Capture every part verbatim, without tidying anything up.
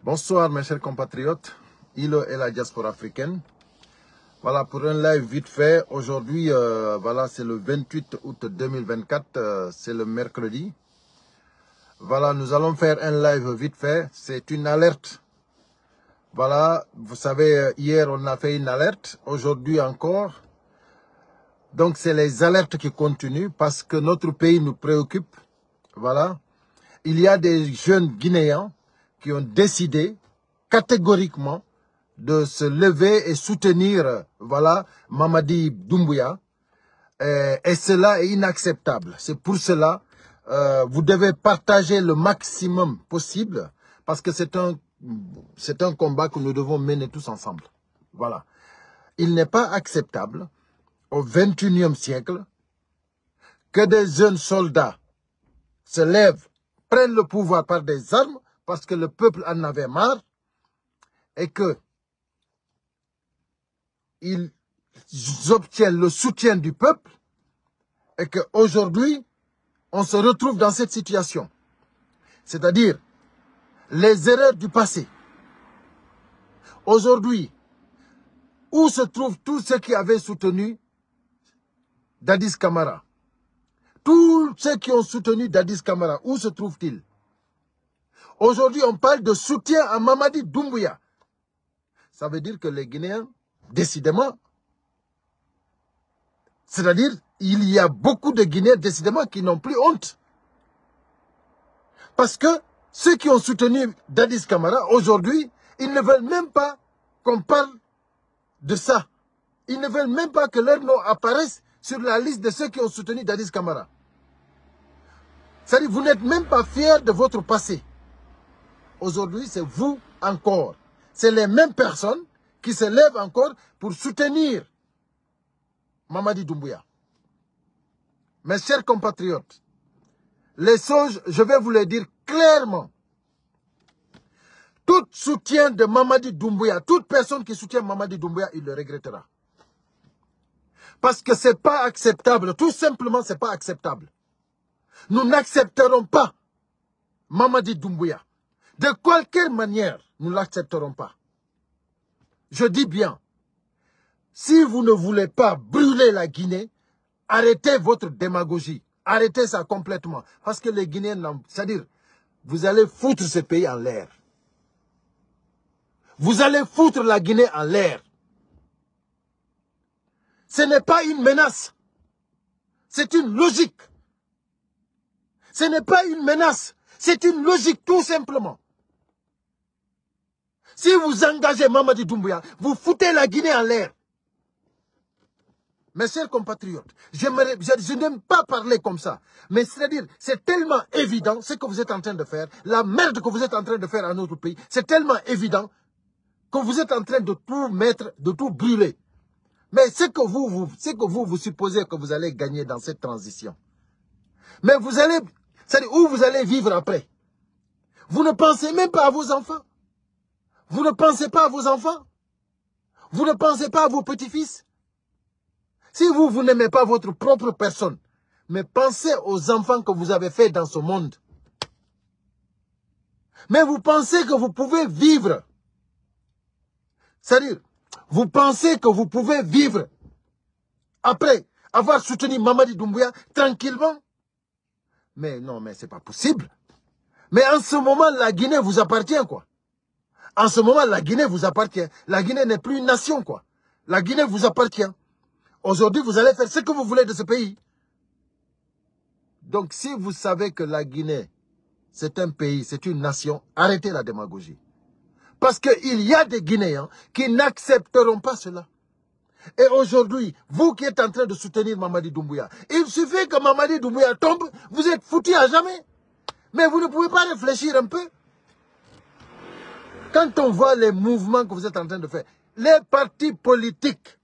Bonsoir mes chers compatriotes, Ilo et la diaspora africaine. Voilà pour un live vite fait. Aujourd'hui, euh, voilà, c'est le vingt-huit août deux mille vingt-quatre, euh, c'est le mercredi. Voilà, nous allons faire un live vite fait. C'est une alerte. Voilà, vous savez, hier on a fait une alerte, aujourd'hui encore. Donc c'est les alertes qui continuent parce que notre pays nous préoccupe. Voilà, il y a des jeunes Guinéens qui ont décidé catégoriquement de se lever et soutenir, voilà, Mamadi Doumbouya. Et, et cela est inacceptable. C'est pour cela, euh, vous devez partager le maximum possible parce que c'est un, c'est un combat que nous devons mener tous ensemble. Voilà. Il n'est pas acceptable au vingt et unième siècle que des jeunes soldats se lèvent, prennent le pouvoir par des armes parce que le peuple en avait marre et que ils obtiennent le soutien du peuple et qu'aujourd'hui, on se retrouve dans cette situation. C'est-à-dire, les erreurs du passé. Aujourd'hui, où se trouvent tous ceux qui avaient soutenu Dadis Camara? Tous ceux qui ont soutenu Dadis Camara, où se trouvent-ils? Aujourd'hui, on parle de soutien à Mamadi Doumbouya. Ça veut dire que les Guinéens, décidément, c'est-à-dire, il y a beaucoup de Guinéens, décidément, qui n'ont plus honte. Parce que ceux qui ont soutenu Dadis Camara, aujourd'hui, ils ne veulent même pas qu'on parle de ça. Ils ne veulent même pas que leur nom apparaisse sur la liste de ceux qui ont soutenu Dadis Camara. C'est-à-dire, vous n'êtes même pas fiers de votre passé. Aujourd'hui, c'est vous encore. C'est les mêmes personnes qui se lèvent encore pour soutenir Mamadi Doumbouya. Mes chers compatriotes, les choses, je vais vous le dire clairement. Tout soutien de Mamadi Doumbouya, toute personne qui soutient Mamadi Doumbouya, il le regrettera. Parce que ce n'est pas acceptable. Tout simplement, ce n'est pas acceptable. Nous n'accepterons pas Mamadi Doumbouya. De quelque manière, nous ne l'accepterons pas. Je dis bien, si vous ne voulez pas brûler la Guinée, arrêtez votre démagogie. Arrêtez ça complètement. Parce que les Guinéens, c'est-à-dire, vous allez foutre ce pays en l'air. Vous allez foutre la Guinée en l'air. Ce n'est pas une menace. C'est une logique. Ce n'est pas une menace. C'est une logique, tout simplement. Si vous engagez Mamadi Doumbouya, vous foutez la Guinée en l'air. Mes chers compatriotes, je, je, je n'aime pas parler comme ça. Mais c'est-à-dire, c'est tellement évident ce que vous êtes en train de faire, la merde que vous êtes en train de faire à notre pays, c'est tellement évident que vous êtes en train de tout mettre, de tout brûler. Mais c'est que vous, vous, c'est que vous, vous supposez que vous allez gagner dans cette transition. Mais vous allez, c'est-à-dire où vous allez vivre après. Vous ne pensez même pas à vos enfants. Vous ne pensez pas à vos enfants. Vous ne pensez pas à vos petits-fils. Si vous, vous n'aimez pas votre propre personne, mais pensez aux enfants que vous avez faits dans ce monde. Mais vous pensez que vous pouvez vivre. C'est-à-dire, vous pensez que vous pouvez vivre après avoir soutenu Mamadi Doumbouya tranquillement. Mais non, mais c'est pas possible. Mais en ce moment, la Guinée vous appartient, quoi. En ce moment, la Guinée vous appartient. La Guinée n'est plus une nation, quoi. La Guinée vous appartient. Aujourd'hui, vous allez faire ce que vous voulez de ce pays. Donc, si vous savez que la Guinée, c'est un pays, c'est une nation, arrêtez la démagogie. Parce qu'il y a des Guinéens qui n'accepteront pas cela. Et aujourd'hui, vous qui êtes en train de soutenir Mamadi Doumbouya, il suffit que Mamadi Doumbouya tombe, vous êtes foutus à jamais. Mais vous ne pouvez pas réfléchir un peu. Quand on voit les mouvements que vous êtes en train de faire, les partis politiques,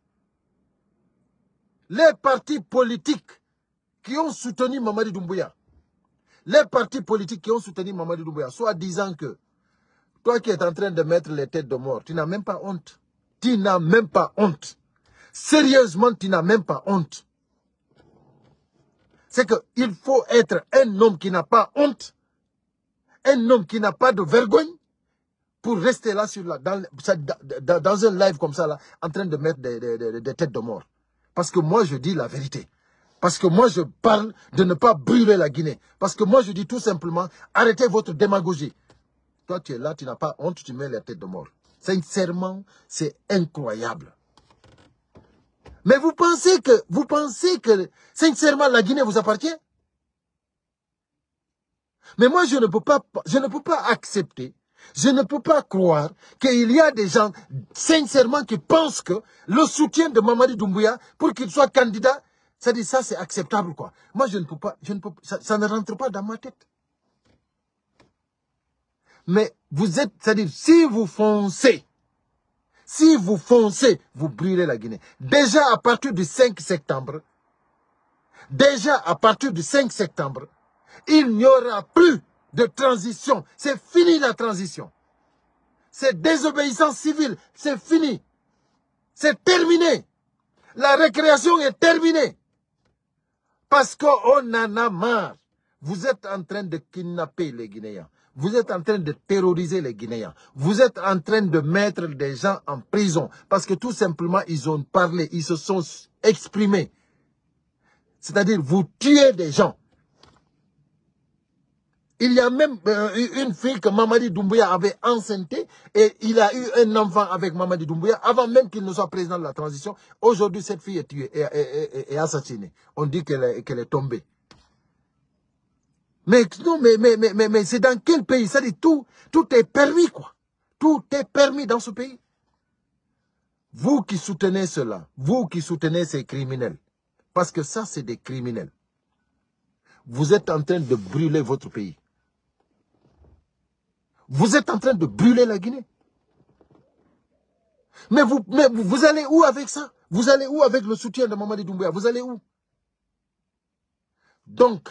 les partis politiques qui ont soutenu Mamadi Doumbouya, les partis politiques qui ont soutenu Mamadi Doumbouya, soit disant que toi qui es en train de mettre les têtes de mort, tu n'as même pas honte. Tu n'as même pas honte. Sérieusement, tu n'as même pas honte. C'est qu'il faut être un homme qui n'a pas honte, un homme qui n'a pas de vergogne, pour rester là sur la, dans, dans, dans un live comme ça, là, en train de mettre des, des, des, des têtes de mort. Parce que moi, je dis la vérité. Parce que moi, je parle de ne pas brûler la Guinée. Parce que moi, je dis tout simplement, arrêtez votre démagogie. Toi, tu es là, tu n'as pas honte, tu mets la tête de mort. Sincèrement, c'est incroyable. Mais vous pensez que, vous pensez que, sincèrement, la Guinée vous appartient? Mais moi, je ne peux pas, je ne peux pas accepter, je ne peux pas croire qu'il y a des gens, sincèrement, qui pensent que le soutien de Mamadi Doumbouya, pour qu'il soit candidat, ça dit ça, c'est acceptable, quoi. Moi, je ne peux pas, je ne peux, ça, ça ne rentre pas dans ma tête. Mais vous êtes, c'est-à-dire, si vous foncez, si vous foncez, vous brûlez la Guinée. Déjà, à partir du cinq septembre, déjà, à partir du cinq septembre, il n'y aura plus de transition. C'est fini la transition. C'est désobéissance civile. C'est fini. C'est terminé. La récréation est terminée. Parce qu'on en a marre. Vous êtes en train de kidnapper les Guinéens. Vous êtes en train de terroriser les Guinéens. Vous êtes en train de mettre des gens en prison. Parce que tout simplement, ils ont parlé. Ils se sont exprimés. C'est-à-dire, vous tuez des gens. Il y a même euh, une fille que Mamadi Doumbouya avait enceintée et il a eu un enfant avec Mamadi Doumbouya avant même qu'il ne soit président de la transition. Aujourd'hui, cette fille est tuée et, et, et, et assassinée. On dit qu'elle est, qu'elle est tombée. Mais non, mais, mais, mais, mais, mais c'est dans quel pays? Ça dit tout, tout est permis, quoi. Tout est permis dans ce pays. Vous qui soutenez cela, vous qui soutenez ces criminels, parce que ça, c'est des criminels. Vous êtes en train de brûler votre pays. Vous êtes en train de brûler la Guinée. Mais vous, mais vous, vous allez où avec ça? Vous allez où avec le soutien de Mamadi Doumbouya? Vous allez où? Donc,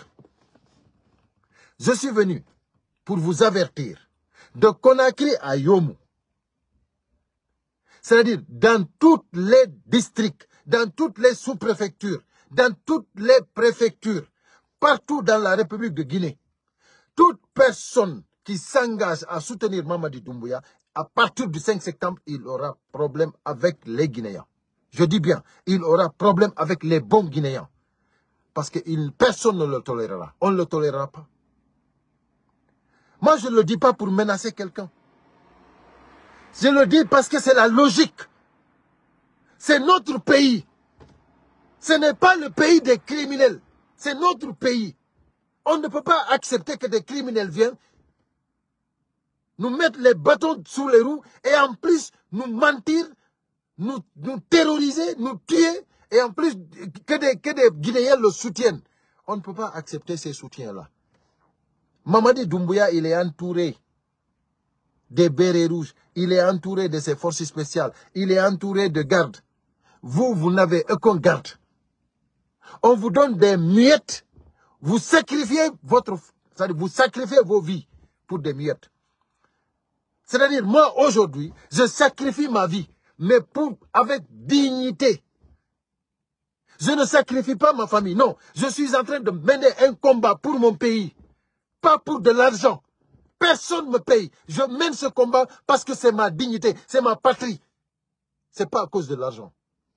je suis venu pour vous avertir de Conakry à Yomou. C'est-à-dire dans tous les districts, dans toutes les sous-préfectures, dans toutes les préfectures, partout dans la République de Guinée, toute personne qui s'engage à soutenir Mamadi Doumbouya, à partir du cinq septembre, il aura problème avec les Guinéens. Je dis bien, il aura problème avec les bons Guinéens. Parce que il, personne ne le tolérera. On ne le tolérera pas. Moi, je ne le dis pas pour menacer quelqu'un. Je le dis parce que c'est la logique. C'est notre pays. Ce n'est pas le pays des criminels. C'est notre pays. On ne peut pas accepter que des criminels viennent nous mettre les bâtons sous les roues et en plus nous mentir, nous, nous terroriser, nous tuer et en plus que des, que des Guinéens le soutiennent. On ne peut pas accepter ces soutiens-là. Mamadi Doumbouya, il est entouré des bérets rouges, il est entouré de ses forces spéciales, il est entouré de gardes. Vous, vous n'avez aucun garde. On vous donne des miettes, vous sacrifiez votre, c'est-à-dire vous sacrifiez vos vies pour des miettes. C'est-à-dire, moi, aujourd'hui, je sacrifie ma vie, mais pour, avec dignité. Je ne sacrifie pas ma famille, non. Je suis en train de mener un combat pour mon pays, pas pour de l'argent. Personne ne me paye. Je mène ce combat parce que c'est ma dignité, c'est ma patrie. Ce n'est pas à cause de l'argent.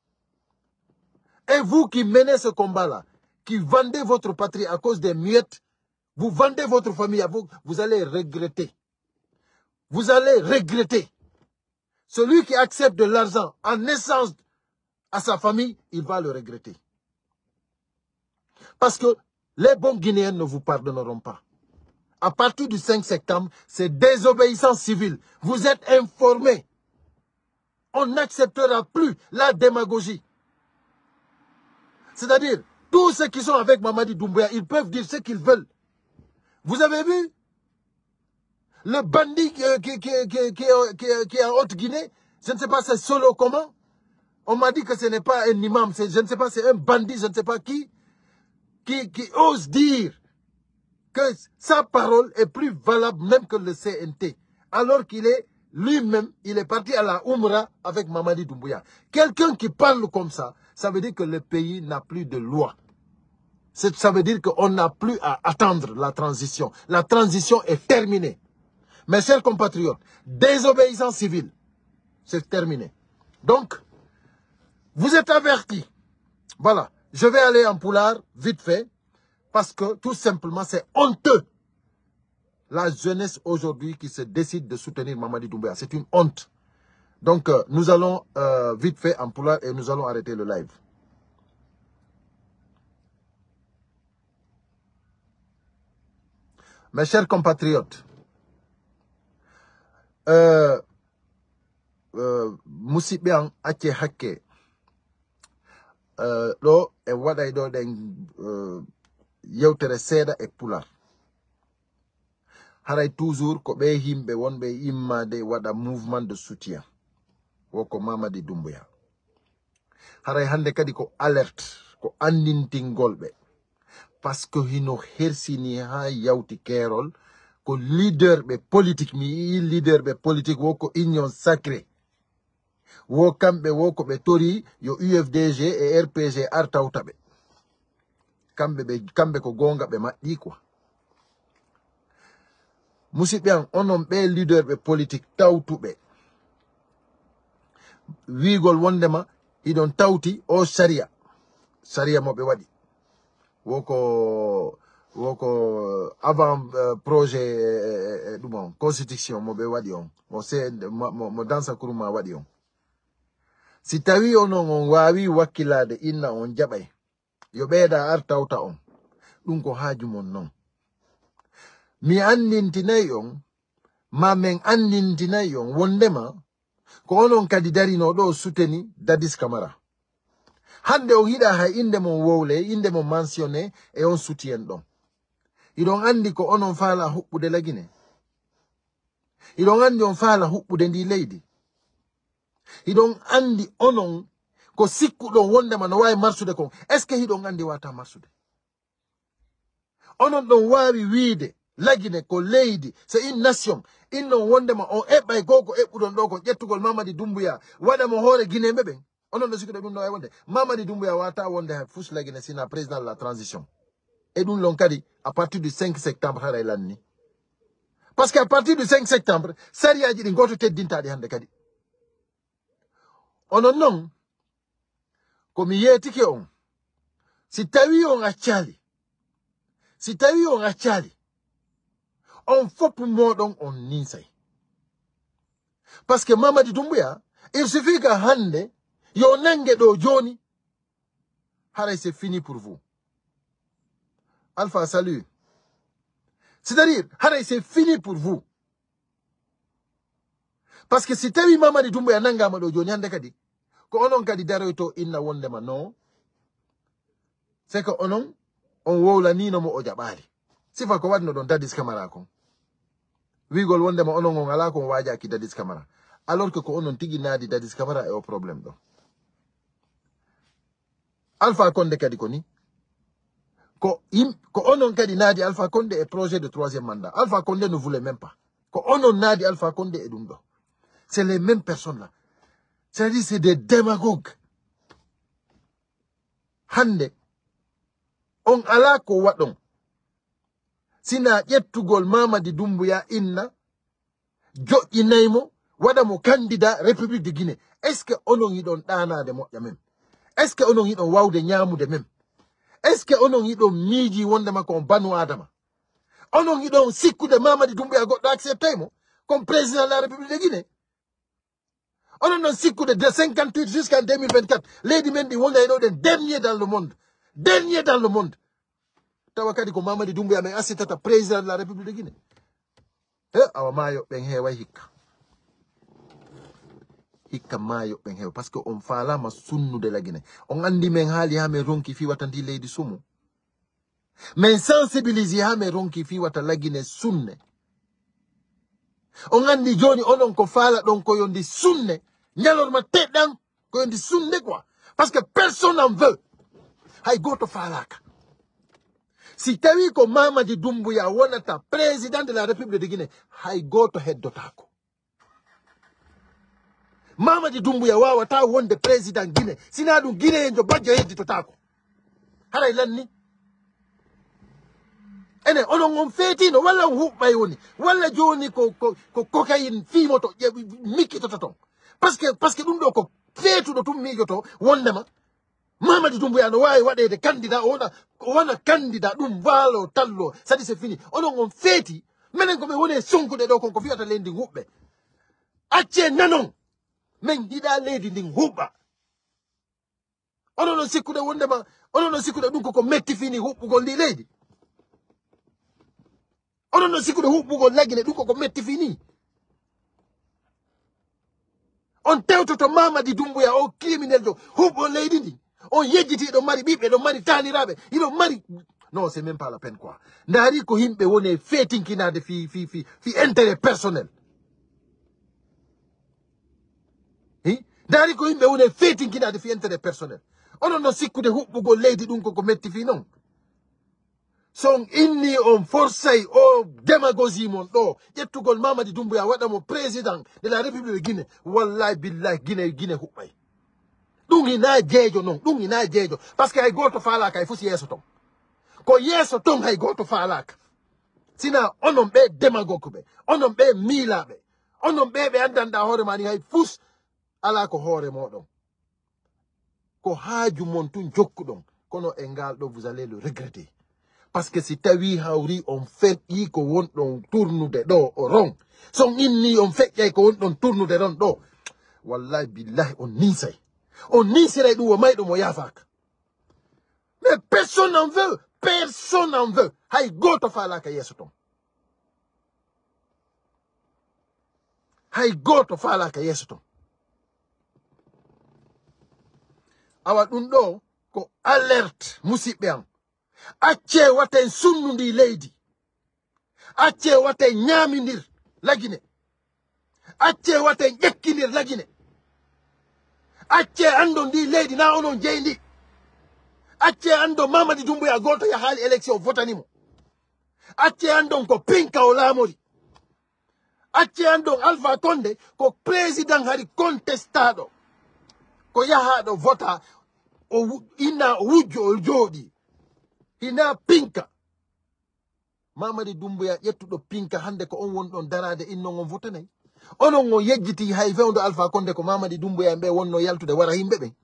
Et vous qui menez ce combat-là, qui vendez votre patrie à cause des miettes, vous vendez votre famille à vous, vous allez regretter. Vous allez regretter. Celui qui accepte de l'argent en naissance à sa famille, il va le regretter. Parce que les bons Guinéens ne vous pardonneront pas. À partir du cinq septembre, c'est désobéissance civile. Vous êtes informés. On n'acceptera plus la démagogie. C'est-à-dire, tous ceux qui sont avec Mamadi Doumbouya, ils peuvent dire ce qu'ils veulent. Vous avez vu le bandit qui, qui, qui, qui, qui, qui, qui est en Haute-Guinée? Je ne sais pas c'est solo comment. On m'a dit que ce n'est pas un imam, je ne sais pas, c'est un bandit, je ne sais pas qui, qui, qui ose dire que sa parole est plus valable même que le C N T. Alors qu'il est lui-même, il est parti à la Oumra avec Mamadi Doumbouya. Quelqu'un qui parle comme ça, ça veut dire que le pays n'a plus de loi. Ça veut dire qu'on n'a plus à attendre la transition. La transition est terminée. Mes chers compatriotes, désobéissance civile, c'est terminé. Donc, vous êtes avertis. Voilà, je vais aller en poulard, vite fait, parce que tout simplement, c'est honteux. La jeunesse aujourd'hui qui se décide de soutenir Mamadi Doumbouya, c'est une honte. Donc, euh, nous allons euh, vite fait en poulard et nous allons arrêter le live. Mes chers compatriotes, euh, euh, Moussibian Ache Hake, euh, lo e waday do den euh, yewtere seeda e pular. Haray toujours ko be himbe wonbe immade wada mouvement de soutien woko Mamadi Doumbouya. Haray hande kadi ko alerte ko andintingolbe parce que hino hersini ha yawti kerol ko leader be politique mi leader be politique woko union sacrée wo kambe woko be tori yo U F D G et R P G artawtabe kambe be kambe ko gonga be maddi quoi. Musidɓe onon ɓe leader ɓe politique tawtuɓe wigol wondema iɗon tawti o sharia sharia mo ɓe waɗi woko woko avant uh, projet ɗum on constitution mo ɓe waɗi on mo se mo, mo dansa kuruma waɗi on si tawi onon on wawi wakkilade inna on jaɓay yo ɓeeɗa ar tawta on ɗum ko haajumon non. Mi andintinayi on ma men andintinayi on wondema ko onon kadi darino ɗo suteni Dadis Camara hande on hiɗa hay inde mon wowle inde mon mentionné e on soutien ɗon iɗon andi ko onon faala huɓɓude lagine iɗon andi on faala huɓɓude ndi leydi iɗon andi onon ko sikkuɗon wondema no wawi marsude kon est ce que hiɗon andi wata marsude onon ɗon wawi wiide lagine ko leydi c'est une nation innon wondema on eɓɓay goko eɓɓuɗon ɗo ko ƴettugol Mamadi Doumbouya waɗamo hoore guinéɓe ɓen onon ɗo sikkuɗe ɗum no wawi wonde Mamadi Doumbouya wata wonde fus lagine sina président de la transition et ɗum lon kadi à partir du cinq septembre haray lanni parce que à partir du cinq septembre sariyaji ɗi goto teddintaɗi hande kadi onon noon komi yeetike on si tawi on accali si tawi on accali on fop moɗon on ninsay parce que Mamadi Doumbouya il suffit que hande yo nangue ɗo joni haray c'est fini pour vous. Alpha, salut. C'est-à-dire haray c'est fini pour vous parce que si tawi Mamadi Doumbouya nangama ɗo joni hande kadi ko onon kadi daroyto inna wondema non c'est que onon on wowlaninomo o jaɓali sifa ko waɗno ɗon Dadis Camara kon wigol wondema onon on ala kon wajaki Dadis Camara alors que ko onon tigi naadi Dadis Camara e o probléme ɗo Alpha Condé kadi ko ni ko im ko onon kadi naadi Alpha Condé e projet de troisième mandat Alpha Condé ne voulait même pas ko onon naadi Alpha Condé e ɗum ɗo c'est les mêmes personnes là c'est-à-dire c'est des démagogues hande on ala ko waɗon sina ƴettugol Mamadi Doumbouya inna joƴƴinaymo waɗamo candidat République de Guinée est ce que onon yiɗon ɗanade moƴƴa même est ce que onon yiɗon wawde ñamude même est ce que onon yiɗon miiji wondema kon banu adama onon yiɗon sikkude Mamadi Doumbouya goɗɗo accepté mo comme président de la République de Guinée onon non sikkude de cinquante-huit jusqu'en deux mille vingt-quatre leydi men ɗi wonay ɗo ɗen dernier dans le monde dernier dans le monde tawa kadi ko Mamadi Doumbouya men assitata président de la République de Guinée e awa maayo ɓen heeway hikka hikka maayo ɓen heewa par ce que on faalama sunnude la Guinée on andi men haali ha men ronki fi wata ndi leydi sumu men sensibilise ha men ronki fi wata la Guinée sunne on andi joni onon ko faala ɗon ko yondi sunne ñalorma teɗɗan ko yondi sunne quoi parce que personne en veut hay goto faalaka si tawi ko Mamadi Doumbouya wonata président de la République de Guinée hay goto heddotako Mamadi Doumbouya wawata wonde président Guinée sina ɗum Guinée en jo bajjo hedditotako haray lanni ene onon on fetino walla huɓɓay woni walla joni ko ko ko cocaine fimoto mikkitoto ton parce que parce que ɗum ɗo ko feetuɗo tum miijoto wondema Mamadi Doumbouya no wawi waɗede candidat ona wona candidat ɗum waalo tallo sadi c'est fini onon on feeti minen koɓe woni sonkude ɗo kon ko fiyata leydi huɓɓe acce nanon min yiɗa leydi ndin huɓɓa onon on sikkude wondema onon on sikkude ɗum koko metti fini huɓɓugol ndi leydi onon on sikkude huɓɓugol lagine ɗum koko metti fini on tewtoto Mamadi Doumbouya o criminel jo huɓɓo leydi ndi on yejjiti ɗo mari ɓiɓɓe ɗo mari taniraɓe iɗo mari non c'est même pas la peine quoi ndaari ko yimɓe woni feetinkinade fi fi fi fi intérêt personnel hi ndaari ko yimɓe woni feetinkinade fi intérêt personnel onon no sikkude huɓɓugol leydi ɗum koko metti fi noon son inni on forsay o démagogie mon ɗo ƴettugol Mamadi Doumbouya waɗamo président de la république Guinée wallahi billahi Guinée Guinée huɓɓay ɗum hina jeejo noon ɗum hina jeejo par ce que hay goto faalaka hay fusi yeeso ton ko yeeso ton hay goto faalaka sina onon ɓe démagogue ɓe onon ɓe miilaɓe onon ɓe ɓe andanɗa hoore mani hay fus ala ko hoore moɗon ko haaju mon tun jokkuɗon kono e ngal ɗo vous allez le regretter parce que si tawi hawri on feƴƴi ko wonɗon tournude ɗo o ron son inni on feƴƴay ko wonɗon tournude ɗon ɗo wallahi billahi on ninsay on ninsiray ɗum o mayɗum o yafaka mais personne n'en veut personne n'en veut hay goto falaka yeeso ton hay goto falaka yeeso ton awa ɗum ɗo ko alerte musidɓe am acce waten sunnundi leydi acce waten ñamindir lagine acce waten ƴekkindir lagine acce andon ndi leydi na onon jeyndi acce andon Mamadi Doumbouya goto ya haali élection votanimo acce andon ko pinka o laamori acce andon Alpha Condé ko président hari contestaɗo ko yahaɗo vota o ina o wujjo o jooɗi hina pinka Mamadi Doumbouya ƴettuɗo pinka hande ko on wonɗon darade innon on votanayi onon on yejjiti hay fewdo Alpha Condé ko Mamadi Doumbouya ɓe wonno yaltude wara yimɓe ɓe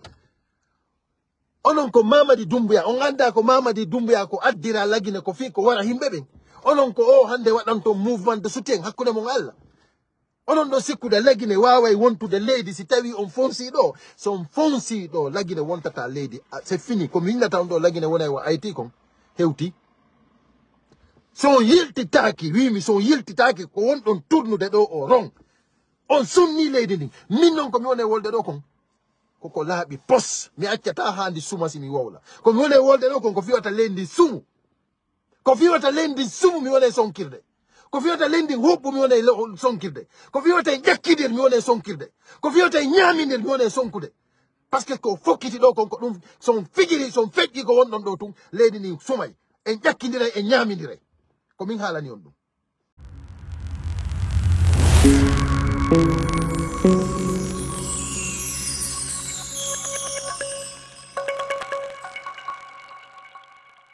onon ko Mamadi Doumbouya on anda ko Mamadi Doumbouya ko addira lagine ko fi ko wara yimɓe ɓe onon ko o hande waɗanto mouvement de soutien hakkude mon Allah onon ɗo sikkude lagine waway wontude leydi si tawi on fonsi ɗo son fonsi ɗo lagine wontata leydi c'est fini komi winnata on ɗo lagine wonay wa ayti kon hewti son yiltitaki wimi son yiltitaki ko wonɗon tournude ɗo o ron on sunni leydi ndin min noon komi wone wolde ɗo kon koko laaɓi pos mi accata handi suma si mi wowla komi wone wolde ɗo kon ko fiwata leydi sumu ko fiwata leydi sumu mi wone sonkirde ko fiwata leydi huɓɓu mi wone sonkirde ko fiwata ƴakkidir mi wone sonkirde ko fiwata ñamindir mi wone sonkude par ce que ko fokkiti ɗo kon ko ɗum son fijiri son feƴƴi ko wonɗon ɗo tun leydi ndi sumay en ƴakkidiray en ñamindiray ko min haalani on ɗum